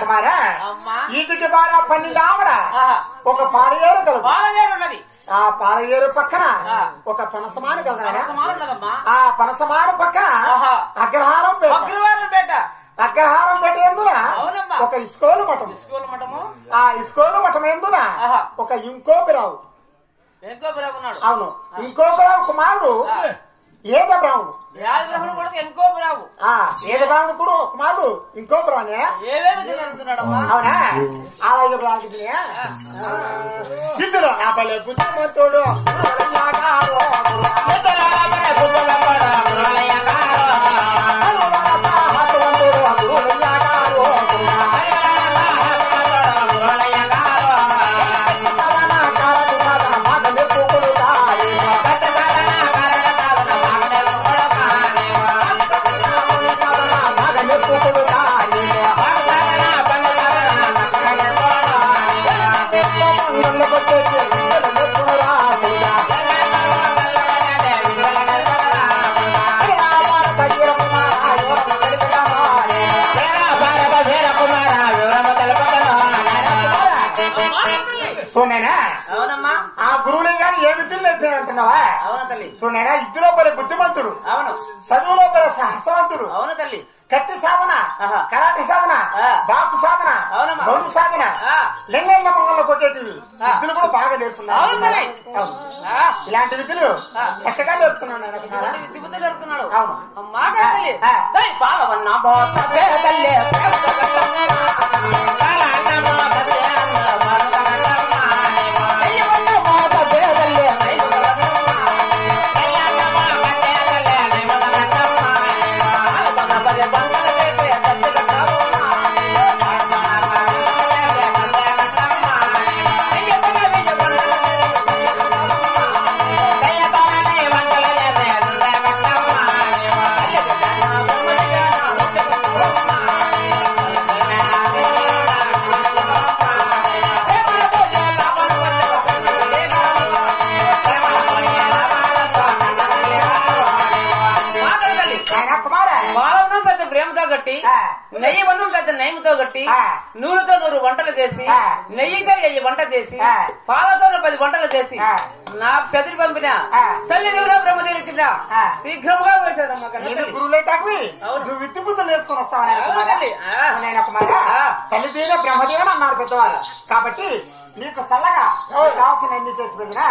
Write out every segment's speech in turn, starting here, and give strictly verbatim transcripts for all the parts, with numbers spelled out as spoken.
కుమారా ఈటికి బాగా పన్నెండు ఆమడ ఒక పాలయేరు కలదు పాలయేరు ఉన్నది ఆ పాలయేరు పక్కన ఒక పనసమాను కలదమ్మా ఆ పనసమాను పక్కన అగ్రహారం పేట అగ్రహారం పేట ఎందున ఒక ఇస్కోలు మఠం ఇస్కోలు మఠము ఆ ఇస్కోలు మఠం ఎందున ఒక ఇంకోపిరావు ఇంకోపిరావు ఉన్నాడు అవును ఇంకోపిరావు కుమారుడు ఏద బ్రాహ్మణుడు యాదబ్రాహ్మణుడు కూడా ఇంకోపిరావు ఆ ఏద బ్రాహ్మణుడు కూడా కుమారుడు ఇంకోపిరావునే ఏవేమి తిరుగుతున్నాడమ్మా అవునా అలాగే బ్రాహ్మణుడే ఇద్దరు నా పల్లె బుద్ధిమంతుడు ఆ గురువులే గాని ఏ విద్యలు నేర్పారంటున్నావా అవునా తల్లి చూడైనా ఇద్దరు పడే బుద్ధిమంతుడు అవును చదువులో పడే సాహసవంతుడు అవును తల్లి కత్తి సాధన కరాటి సాధన బాపు సాధన బౌడు సాధన లింగన్న మంగళ కొట్టేటివి విద్యలు కూడా బాగా నేర్పుతున్నారు ఇలాంటి విద్యలు చక్కగా నేర్పుతున్నాను విద్య నేర్పుతున్నాడు అవును పాలవన్న నెయ్యి వన్ను పెద్ద నెయ్యితో కట్టి నూనెతో నూరు వంటలు చేసి నెయ్యితో వెయ్యి వంట చేసి పాలతో పది వంటలు చేసి నాకు చదివి పంపిన తల్లి దేవుడా బ్రహ్మదేవి ఇచ్చిన శీఘ్రంగా వేసేదమ్మా గురువులే తక్కువ నువ్వు విత్తి బుద్ధులు నేర్చుకుని వస్తావా తల్లి దేవుడే బ్రహ్మదేవుడు అన్నారు పెద్దవాళ్ళు కాబట్టి నీకు చల్లగా కావాల్సిన ఎన్ని చేసి పెట్టినా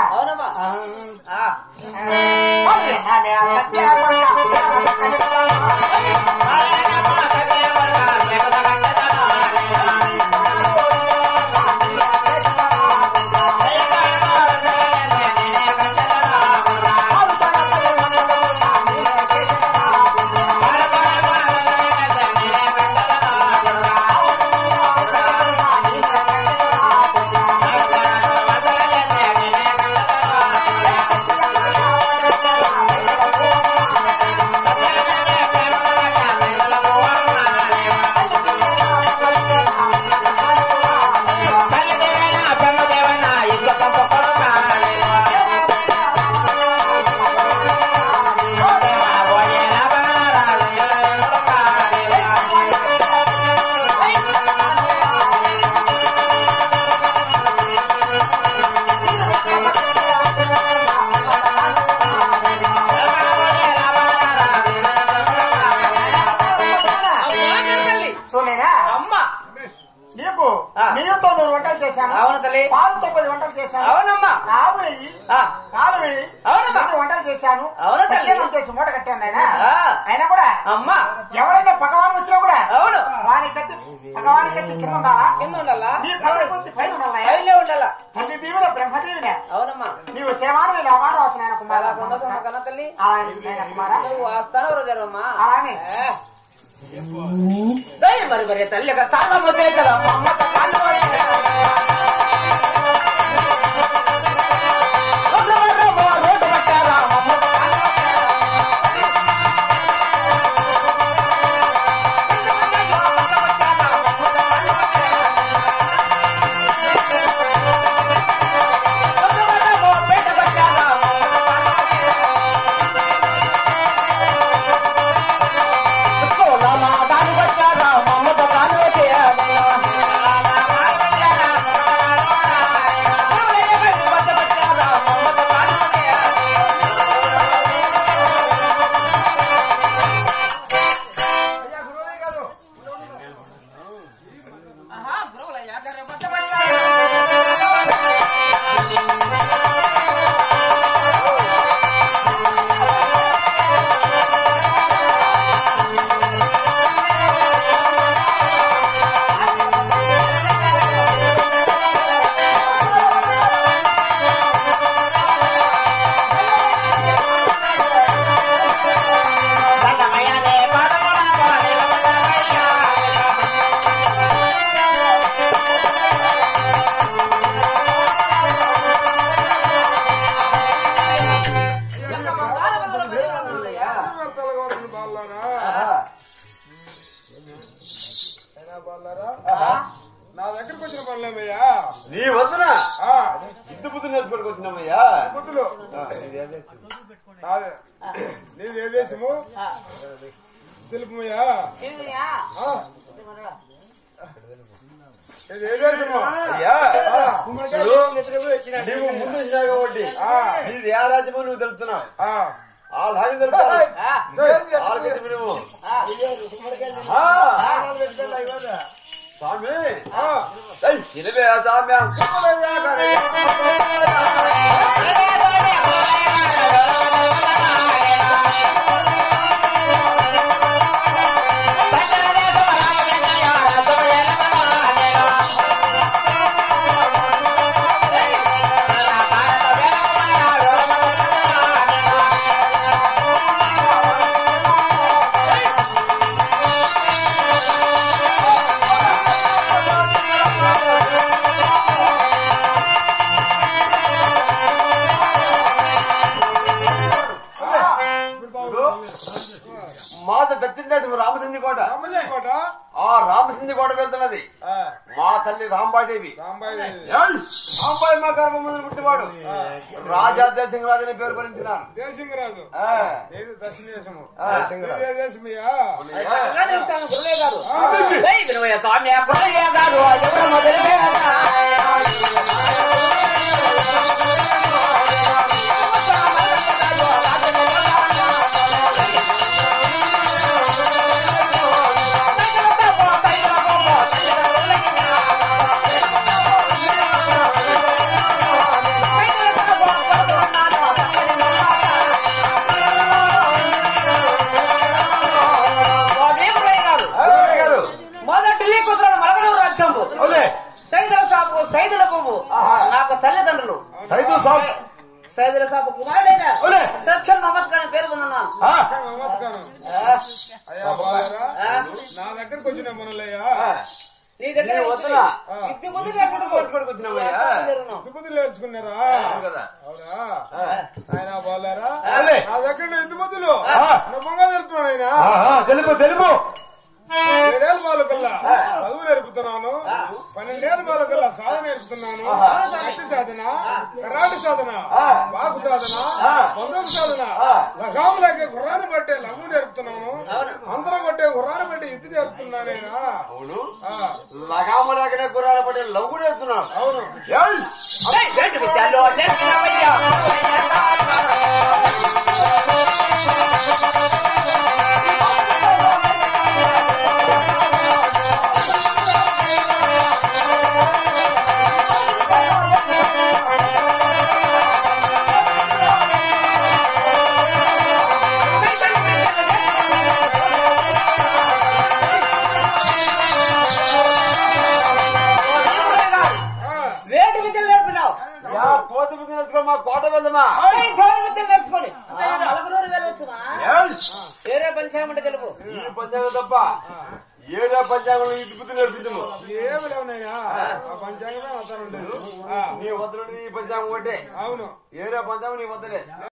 నీతో నూరు వంటలు చేశాను అవును తల్లి పాలు తొమ్మిది వంటలు చేశాను అవునమ్మా ఆవు నెయ్యి పాలు నెయ్యి అవునమ్మా వంటలు చేశాను అవును తల్లి చేసి మూట కట్టాను ఆయన అయినా కూడా అమ్మా ఎవరైనా పగవాన్ వచ్చినా కూడా అవును వాని కత్తి పగవాని కత్తి కింద ఉండాలా కింద ఉండాలా నీ పగ కొద్ది పైన ఉండాలా పైనే ఉండాలా తల్లి దీవుల బ్రహ్మదేవినే అవునమ్మా నీవు సేవాను లాభాలు వస్తున్నాయన కుమార సంతోషం కన్నా తల్లి కుమార నువ్వు వస్తాను రోజమ్మా అలానే మరి మరి తల్లి చాలా నా దగ్గరకు వచ్చిన పనులేమయ్యా నీ వద్దున ఇద్దు బుద్ధులు నేర్చుకోవడానికి వచ్చినామయ్యా బుద్ధులు నీది ఏ దేశము తెలుపమయ్యా ఇది ఏ దేశము అయ్యా నీవు ముందు వచ్చినావు కాబట్టి నీది ఏ రాజ్యమో నువ్వు తెలుపుతున్నావు ఆ లాగి తెలుపుతావు నువ్వు స్వామి ఇదివే స్వామి మాత దక్షిణ రామసింది కోట కోట ఆ రామసింది కోట వెళ్తున్నది మా తల్లి రాంబాదేవి రాంబాయి మా గర్భ ముందు పుట్టివాడు రాజా దేశంరాజు అని పేరు భరించినారు దేశంరాజు దక్షిణ దేశము దేశమయ్యా స్వామి ఎవరు మొదలు సైదుల పువ్వు నాకు తల్లిదండ్రులు సైదుల సాపు కుమారుడైనా సత్యం నమస్కారం పేర్కొన్నాను నా దగ్గరకు వచ్చిన మనలయ్యా నీ దగ్గర ఇద్దు బుద్ధి నేర్చుకున్నారా అవునా ఆయన బాగారా నా దగ్గర ఎద్దు బుద్ధులు నమ్మంగా తెలుపుతున్నాడు ఆయన తెలుపు తెలుపు ఏడేళ్ళ వాళ్ళకల్లా చదువు నేర్పుతున్నాను పన్నెండేళ్ళ వాళ్ళకల్లా సాధన నేర్పుతున్నాను గట్టి సాధన కరాటి సాధన బాకు సాధన బంధుకు సాధన లగాములకే గుర్రాన్ని పట్టే లఘు నేర్పుతున్నాను అందరం కొట్టే గుర్రాన్ని పట్టి ఇది నేర్పుతున్నానేనా అవును లగాములకే గుర్రాన్ని పట్టే లఘు నేర్పుతున్నాను అవును మా కోట వెళ్దామా నేర్చుకోండి నలుగురు వెళ్ళొచ్చుమా వేరే పంచాంగం తెలుపు ఈ పంచాంగం తప్ప ఏడా పంచాంగం ఇది బుద్ధి నేర్పించము ఏమి లేవునయ్యా ఆ పంచాంగమే వద్దనుండేది నీ వద్దరు ఈ పంచాంగం ఒకటే అవును ఏడా పంచాంగం నీ వద్దలే